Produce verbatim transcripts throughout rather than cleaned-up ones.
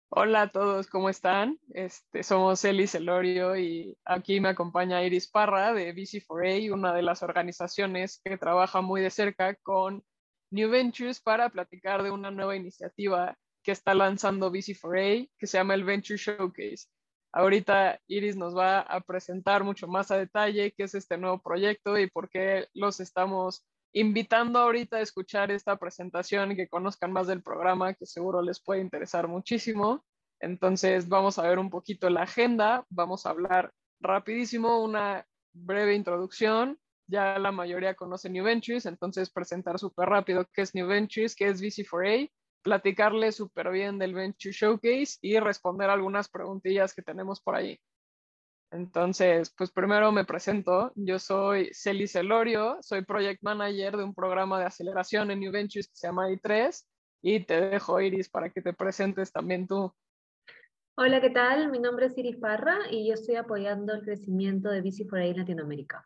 Hola a todos, ¿cómo están? Este, somos Eli Celorio y aquí me acompaña Iris Parra de V C cuatro A, una de las organizaciones que trabaja muy de cerca con New Ventures para platicar de una nueva iniciativa que está lanzando V C cuatro A que se llama el Venture Showcase. Ahorita Iris nos va a presentar mucho más a detalle qué es este nuevo proyecto y por qué los estamos invitando ahorita a escuchar esta presentación y que conozcan más del programa, que seguro les puede interesar muchísimo. Entonces vamos a ver un poquito la agenda, vamos a hablar rapidísimo, una breve introducción. Ya la mayoría conoce New Ventures, entonces presentar súper rápido qué es New Ventures, qué es V C cuatro A, platicarle súper bien del Venture Showcase y responder algunas preguntillas que tenemos por ahí. Entonces, pues primero me presento. Yo soy Celi Celorio, soy Project Manager de un programa de aceleración en New Ventures que se llama I tres y te dejo, Iris, para que te presentes también tú. Hola, ¿qué tal? Mi nombre es Iris Parra y yo estoy apoyando el crecimiento de V C cuatro A en Latinoamérica.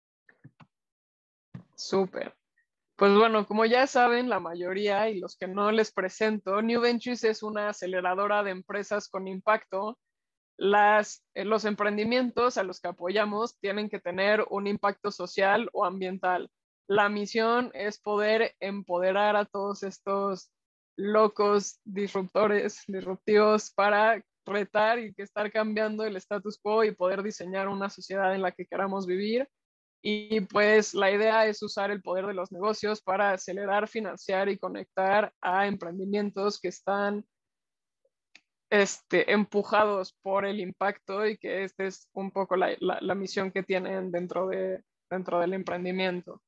Súper. Pues bueno, como ya saben, la mayoría y los que no les presento, New Ventures es una aceleradora de empresas con impacto. Las, eh, los emprendimientos a los que apoyamos tienen que tener un impacto social o ambiental. La misión es poder empoderar a todos estos locos disruptores, disruptivos para retar y que estar cambiando el status quo y poder diseñar una sociedad en la que queramos vivir. Y pues la idea es usar el poder de los negocios para acelerar, financiar y conectar a emprendimientos que están este, empujados por el impacto y que esta es un poco la, la, la misión que tienen dentro, de, dentro del emprendimiento.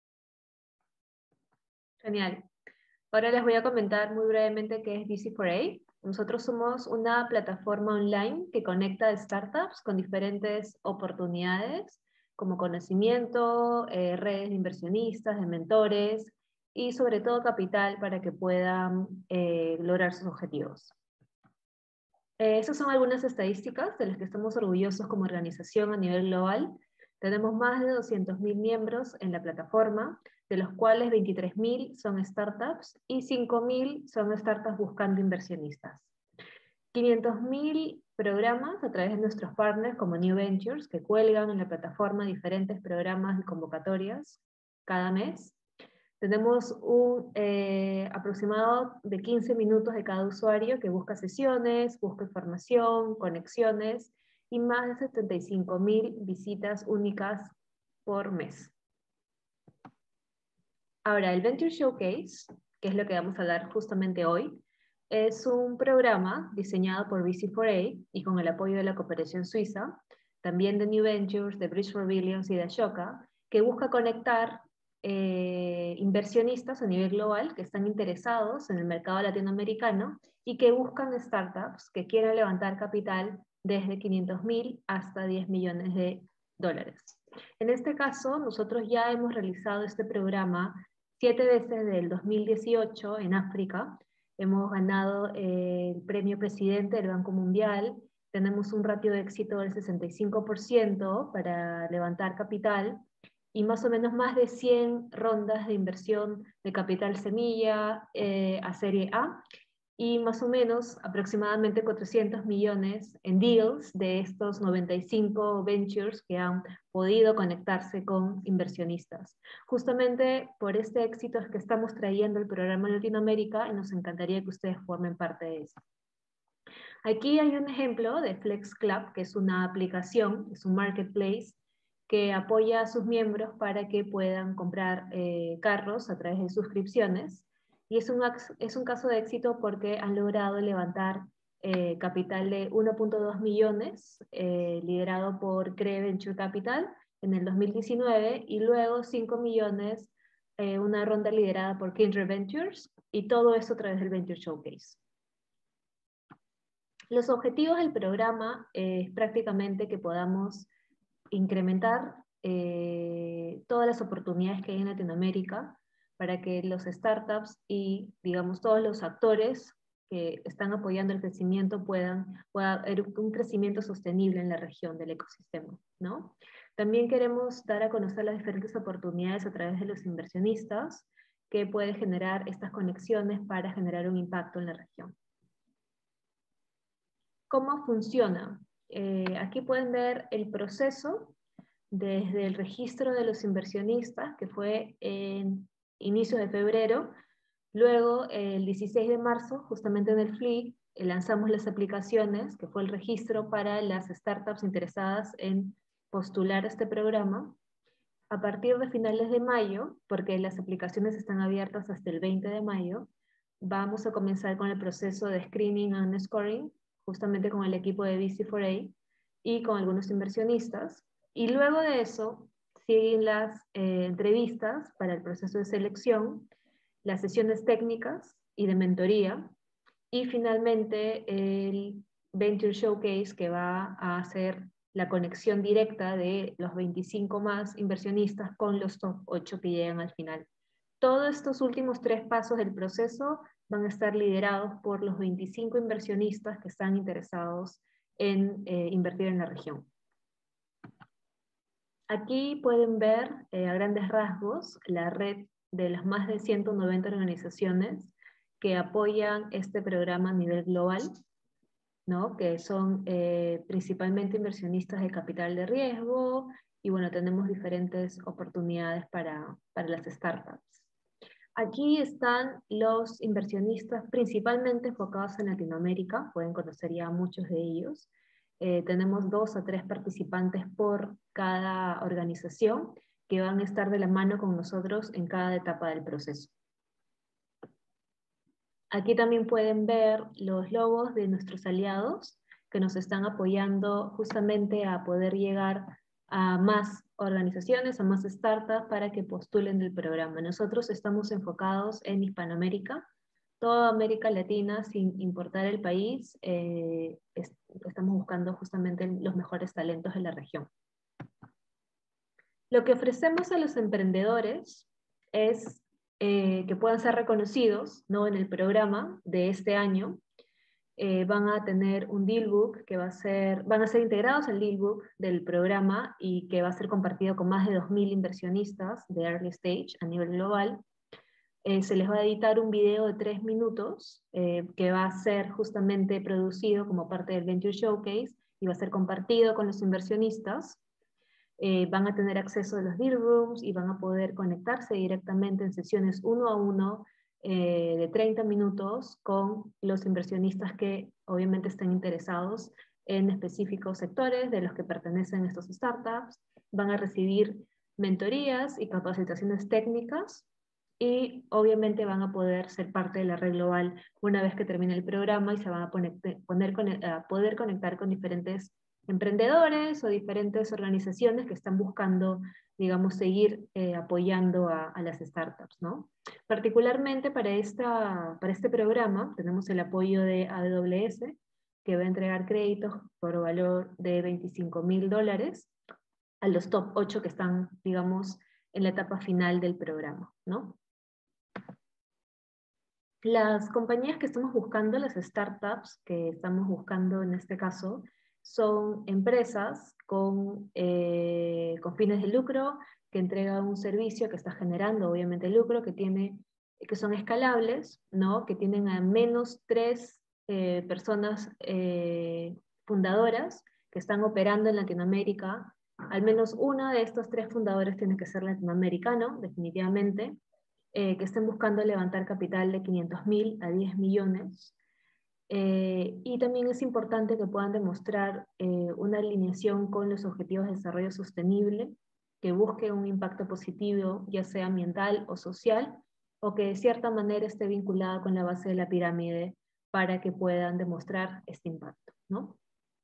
Genial. Ahora les voy a comentar muy brevemente qué es V C cuatro A. Nosotros somos una plataforma online que conecta startups con diferentes oportunidades, como conocimiento, eh, redes de inversionistas, de mentores y sobre todo capital para que puedan eh, lograr sus objetivos. Eh, esas son algunas estadísticas de las que estamos orgullosos como organización a nivel global. Tenemos más de doscientos mil miembros en la plataforma, de los cuales veintitrés mil son startups y cinco mil son startups buscando inversionistas. quinientos mil programas a través de nuestros partners como New Ventures, que cuelgan en la plataforma diferentes programas y convocatorias cada mes. Tenemos un eh, aproximado de quince minutos de cada usuario que busca sesiones, busca información, conexiones y más de setenta y cinco mil visitas únicas por mes. Ahora, el Venture Showcase, que es lo que vamos a hablar justamente hoy, es un programa diseñado por V C cuatro A y con el apoyo de la cooperación suiza, también de New Ventures, de Bridge for Billions y de Ashoka, que busca conectar eh, inversionistas a nivel global que están interesados en el mercado latinoamericano y que buscan startups que quieran levantar capital desde quinientos mil hasta diez millones de dólares. En este caso, nosotros ya hemos realizado este programa siete veces desde el dos mil dieciocho en África. Hemos ganado eh, el premio presidente del Banco Mundial. Tenemos un ratio de éxito del sesenta y cinco por ciento para levantar capital y más o menos más de cien rondas de inversión de capital semilla eh, a serie A y más o menos aproximadamente cuatrocientos millones en deals de estos noventa y cinco ventures que han podido conectarse con inversionistas. Justamente por este éxito es que estamos trayendo el programa en Latinoamérica y nos encantaría que ustedes formen parte de eso. Aquí hay un ejemplo de Flex Club, que es una aplicación, es un marketplace que apoya a sus miembros para que puedan comprar eh, carros a través de suscripciones. Y es un, es un caso de éxito porque han logrado levantar eh, capital de uno punto dos millones, eh, liderado por Cree Venture Capital en el dos mil diecinueve, y luego cinco millones, eh, una ronda liderada por Kindred Ventures, y todo eso a través del Venture Showcase. Los objetivos del programa eh, es prácticamente que podamos incrementar eh, todas las oportunidades que hay en Latinoamérica para que los startups y, digamos, todos los actores que están apoyando el crecimiento puedan, pueda haber un crecimiento sostenible en la región del ecosistema, ¿no? También queremos dar a conocer las diferentes oportunidades a través de los inversionistas que pueden generar estas conexiones para generar un impacto en la región. ¿Cómo funciona? Eh, aquí pueden ver el proceso desde el registro de los inversionistas, que fue en inicios de febrero. Luego, el dieciséis de marzo, justamente en el F L I, eh, lanzamos las aplicaciones, que fue el registro para las startups interesadas en postular este programa. A partir de finales de mayo, porque las aplicaciones están abiertas hasta el veinte de mayo, vamos a comenzar con el proceso de screening and scoring, justamente con el equipo de V C cuatro A y con algunos inversionistas. Y luego de eso, siguen las eh, entrevistas para el proceso de selección, las sesiones técnicas y de mentoría, y finalmente el Venture Showcase, que va a hacer la conexión directa de los veinticinco más inversionistas con los top ocho que llegan al final. Todos estos últimos tres pasos del proceso van a estar liderados por los veinticinco inversionistas que están interesados en eh, invertir en la región. Aquí pueden ver eh, a grandes rasgos la red de las más de ciento noventa organizaciones que apoyan este programa a nivel global, ¿no? Que son eh, principalmente inversionistas de capital de riesgo, y bueno, tenemos diferentes oportunidades para, para las startups. Aquí están los inversionistas principalmente enfocados en Latinoamérica, pueden conocer ya muchos de ellos. Eh, tenemos dos o tres participantes por cada organización que van a estar de la mano con nosotros en cada etapa del proceso. Aquí también pueden ver los logos de nuestros aliados que nos están apoyando justamente a poder llegar a más organizaciones, a más startups para que postulen el programa. Nosotros estamos enfocados en Hispanoamérica, toda América Latina, sin importar el país, eh, es, estamos buscando justamente los mejores talentos de la región. Lo que ofrecemos a los emprendedores es eh, que puedan ser reconocidos, ¿no? En el programa de este año. Eh, van a tener un dealbook que va a ser, van a ser integrados al dealbook del programa y que va a ser compartido con más de dos mil inversionistas de early stage a nivel global. Eh, se les va a editar un video de tres minutos eh, que va a ser justamente producido como parte del Venture Showcase y va a ser compartido con los inversionistas. Eh, van a tener acceso a los deal rooms y van a poder conectarse directamente en sesiones uno a uno eh, de treinta minutos con los inversionistas que obviamente estén interesados en específicos sectores de los que pertenecen estos startups. Van a recibir mentorías y capacitaciones técnicas y obviamente van a poder ser parte de la red global una vez que termine el programa y se van a, poner, poner, a poder conectar con diferentes emprendedores o diferentes organizaciones que están buscando, digamos, seguir eh, apoyando a, a las startups, ¿no? Particularmente para, esta, para este programa tenemos el apoyo de A W S, que va a entregar créditos por valor de veinticinco mil dólares a los top ocho que están, digamos, en la etapa final del programa, ¿no? Las compañías que estamos buscando, las startups que estamos buscando en este caso, son empresas con, eh, con fines de lucro, que entregan un servicio que está generando obviamente lucro, que, tiene, que son escalables, ¿no? Que tienen al menos tres eh, personas eh, fundadoras que están operando en Latinoamérica. Al menos uno de estos tres fundadores tiene que ser latinoamericano, definitivamente. Eh, que estén buscando levantar capital de quinientos mil a diez millones. Eh, y también es importante que puedan demostrar eh, una alineación con los objetivos de desarrollo sostenible, que busque un impacto positivo, ya sea ambiental o social, o que de cierta manera esté vinculada con la base de la pirámide para que puedan demostrar este impacto, ¿no?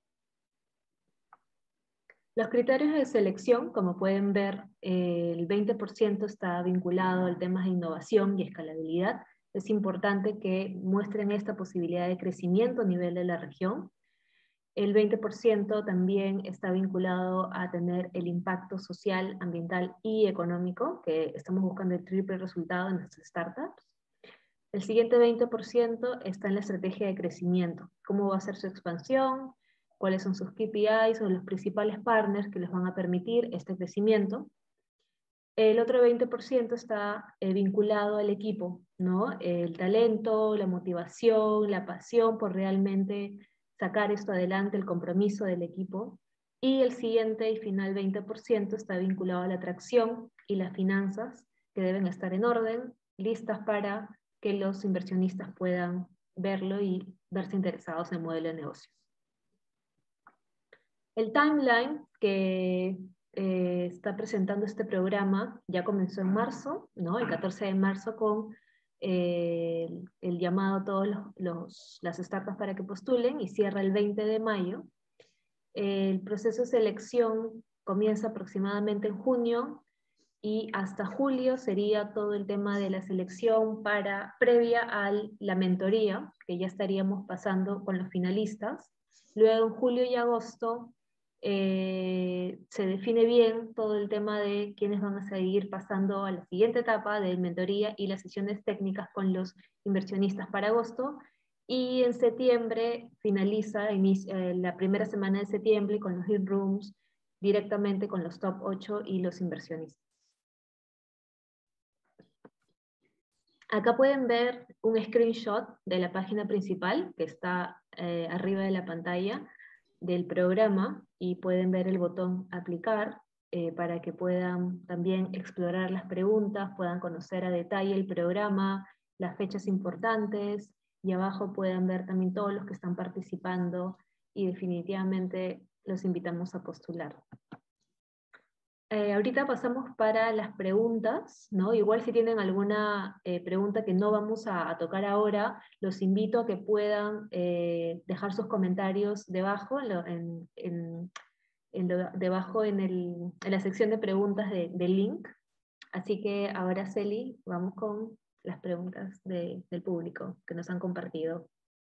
Los criterios de selección, como pueden ver, eh, el veinte por ciento está vinculado al tema de innovación y escalabilidad. Es importante que muestren esta posibilidad de crecimiento a nivel de la región. El veinte por ciento también está vinculado a tener el impacto social, ambiental y económico, que estamos buscando el triple resultado en nuestras startups. El siguiente veinte por ciento está en la estrategia de crecimiento, cómo va a ser su expansión, cuáles son sus K P Is o los principales partners que les van a permitir este crecimiento. El otro veinte por ciento está eh, vinculado al equipo, ¿no? El talento, la motivación, la pasión por realmente sacar esto adelante, el compromiso del equipo. Y el siguiente y final veinte por ciento está vinculado a la atracción y las finanzas, que deben estar en orden, listas para que los inversionistas puedan verlo y verse interesados en el modelo de negocios. El timeline que eh, está presentando este programa ya comenzó en marzo, ¿no? El catorce de marzo con eh, el, el llamado a todas los, los, las startups para que postulen y cierra el veinte de mayo. El proceso de selección comienza aproximadamente en junio y hasta julio sería todo el tema de la selección para, previa a la mentoría, que ya estaríamos pasando con los finalistas. Luego en julio y agosto eh, se define bien todo el tema de quiénes van a seguir pasando a la siguiente etapa de mentoría y las sesiones técnicas con los inversionistas para agosto. Y en septiembre finaliza inicia, eh, la primera semana de septiembre con los hit rooms directamente con los top ocho y los inversionistas. Acá pueden ver un screenshot de la página principal que está eh, arriba de la pantalla del programa y pueden ver el botón aplicar eh, para que puedan también explorar las preguntas, puedan conocer a detalle el programa, las fechas importantes y abajo pueden ver también todos los que están participando y definitivamente los invitamos a postular. Eh, ahorita pasamos para las preguntas, ¿no? Igual si tienen alguna eh, pregunta que no vamos a, a tocar ahora, los invito a que puedan eh, dejar sus comentarios debajo, lo, en, en, en lo, debajo en, el, en la sección de preguntas de, del link. Así que ahora, Celi, vamos con las preguntas de, del público que nos han compartido.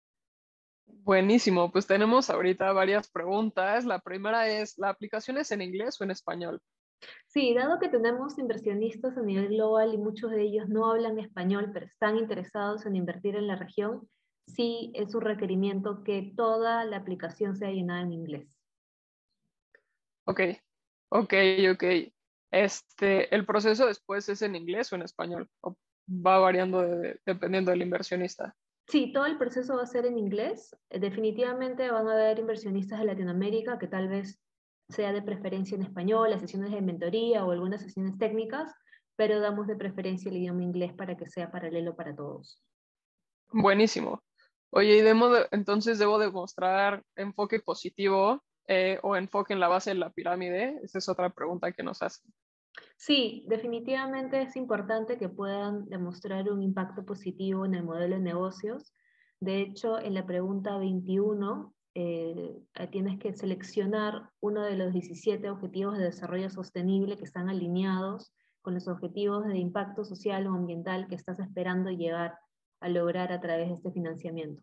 Buenísimo, pues tenemos ahorita varias preguntas. La primera es, ¿la aplicación es en inglés o en español? Sí, dado que tenemos inversionistas a nivel global y muchos de ellos no hablan español, pero están interesados en invertir en la región, sí es un requerimiento que toda la aplicación sea llenada en inglés. Ok, ok, ok. Este, ¿el proceso después es en inglés o en español? ¿O va variando de- dependiendo del inversionista? Sí, todo el proceso va a ser en inglés. Eh, Definitivamente van a haber inversionistas de Latinoamérica que tal vez sea de preferencia en español, las sesiones de mentoría o algunas sesiones técnicas, pero damos de preferencia el idioma inglés para que sea paralelo para todos. Buenísimo. Oye, y demo de- entonces debo demostrar enfoque positivo eh, o enfoque en la base de la pirámide. Esa es otra pregunta que nos hacen. Sí, definitivamente es importante que puedan demostrar un impacto positivo en el modelo de negocios. De hecho, en la pregunta veintiuno, eh, eh, tienes que seleccionar uno de los diecisiete objetivos de desarrollo sostenible que están alineados con los objetivos de impacto social o ambiental que estás esperando llegar a lograr a través de este financiamiento.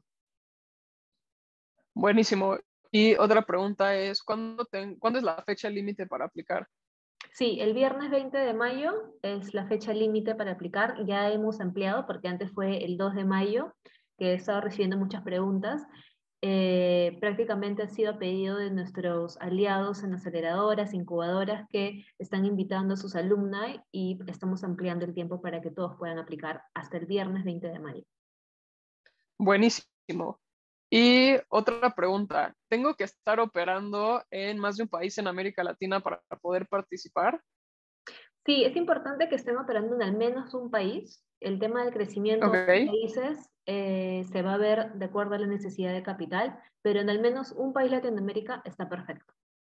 Buenísimo. Y otra pregunta es, ¿cuándo, ten- ¿cuándo es la fecha límite para aplicar? Sí, el viernes veinte de mayo es la fecha límite para aplicar. Ya hemos ampliado porque antes fue el dos de mayo, que he estado recibiendo muchas preguntas. Eh, prácticamente ha sido a pedido de nuestros aliados en aceleradoras, incubadoras que están invitando a sus alumni y estamos ampliando el tiempo para que todos puedan aplicar hasta el viernes veinte de mayo. Buenísimo. Y otra pregunta, ¿tengo que estar operando en más de un país en América Latina para poder participar? Sí, es importante que estén operando en al menos un país. El tema del crecimiento de Ok, países eh, se va a ver de acuerdo a la necesidad de capital, pero en al menos un país Latinoamérica está perfecto.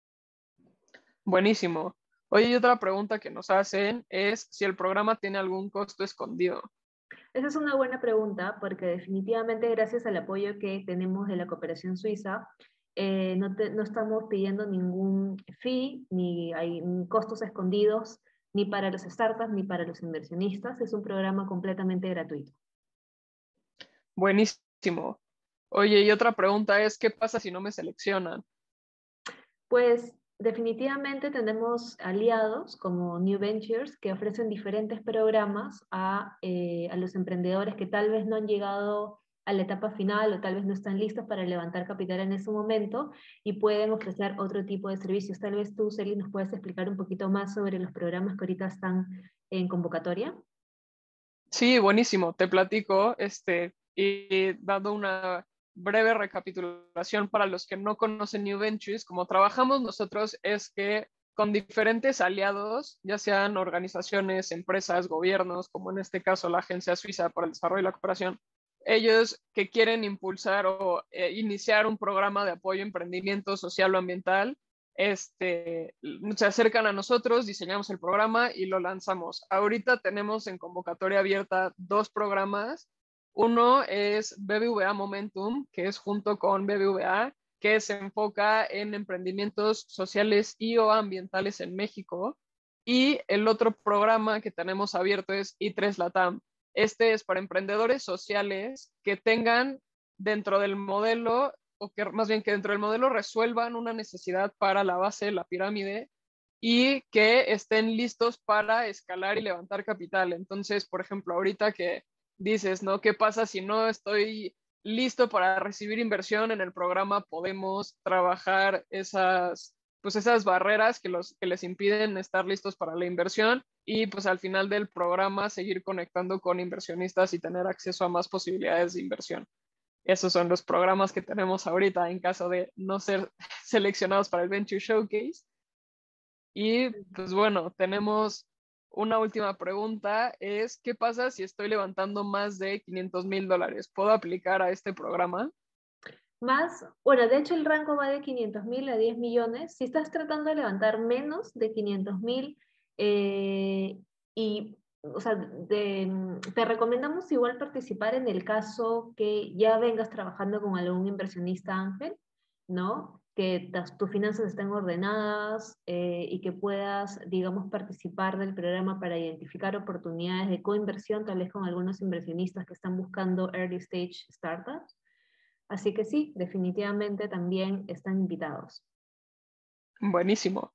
buenísimo. Oye, y otra pregunta que nos hacen es si el programa tiene algún costo escondido. Esa es una buena pregunta porque definitivamente gracias al apoyo que tenemos de la cooperación suiza, eh, no, te, no estamos pidiendo ningún fee, ni hay ni costos escondidos, ni para los startups, ni para los inversionistas. Es un programa completamente gratuito. Buenísimo. Oye, y otra pregunta es, ¿qué pasa si no me seleccionan? Pues definitivamente tenemos aliados como New Ventures que ofrecen diferentes programas a, eh, a los emprendedores que tal vez no han llegado a la etapa final o tal vez no están listos para levantar capital en ese momento y pueden ofrecer otro tipo de servicios. Tal vez tú, Celi, nos puedes explicar un poquito más sobre los programas que ahorita están en convocatoria. Sí, buenísimo. Te platico, este, y dando una breve recapitulación para los que no conocen New Ventures, como trabajamos nosotros es que con diferentes aliados, ya sean organizaciones, empresas, gobiernos, como en este caso la Agencia Suiza para el Desarrollo y la Cooperación, ellos que quieren impulsar o eh, iniciar un programa de apoyo a emprendimiento social o ambiental, este, se acercan a nosotros, diseñamos el programa y lo lanzamos. Ahorita tenemos en convocatoria abierta dos programas. Uno es B B V A Momentum, que es junto con B B V A, que se enfoca en emprendimientos sociales y o ambientales en México. Y el otro programa que tenemos abierto es I tres Latam. Este es para emprendedores sociales que tengan dentro del modelo, o que más bien que dentro del modelo resuelvan una necesidad para la base de la pirámide y que estén listos para escalar y levantar capital. Entonces, por ejemplo, ahorita que dices, ¿no? ¿Qué pasa si no estoy listo para recibir inversión en el programa? Podemos trabajar esas, pues esas barreras que, los, que les impiden estar listos para la inversión y pues al final del programa seguir conectando con inversionistas y tener acceso a más posibilidades de inversión. Esos son los programas que tenemos ahorita en caso de no ser seleccionados para el Venture Showcase. Y pues bueno, tenemos una última pregunta, es ¿qué pasa si estoy levantando más de quinientos mil dólares? ¿Puedo aplicar a este programa? Más, bueno, de hecho el rango va de quinientos mil a diez millones. Si estás tratando de levantar menos de quinientos mil eh, y, o sea, de, te recomendamos igual participar en el caso que ya vengas trabajando con algún inversionista ángel, ¿no? Que tas, tus finanzas estén ordenadas eh, y que puedas, digamos, participar del programa para identificar oportunidades de coinversión, tal vez con algunos inversionistas que están buscando early stage startups. Así que sí, definitivamente también están invitados. Buenísimo.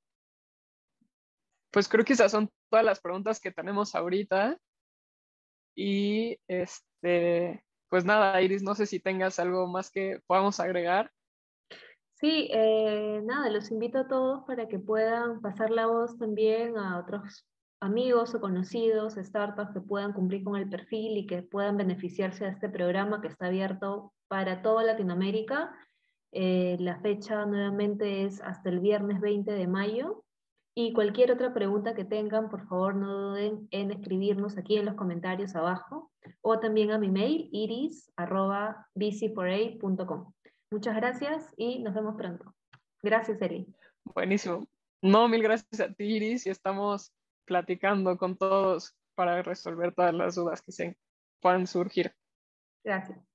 Pues creo que esas son todas las preguntas que tenemos ahorita. Y este, pues nada, Iris, no sé si tengas algo más que podamos agregar. Sí, eh, nada, los invito a todos para que puedan pasar la voz también a otros amigos o conocidos, startups que puedan cumplir con el perfil y que puedan beneficiarse de este programa que está abierto para toda Latinoamérica. Eh, la fecha nuevamente es hasta el viernes veinte de mayo. Y cualquier otra pregunta que tengan, por favor, no duden en escribirnos aquí en los comentarios abajo o también a mi mail iris arroba b c four a punto com. Muchas gracias y nos vemos pronto. Gracias, Eli. Buenísimo. No, mil gracias a ti, Iris, y estamos platicando con todos para resolver todas las dudas que se puedan surgir. Gracias.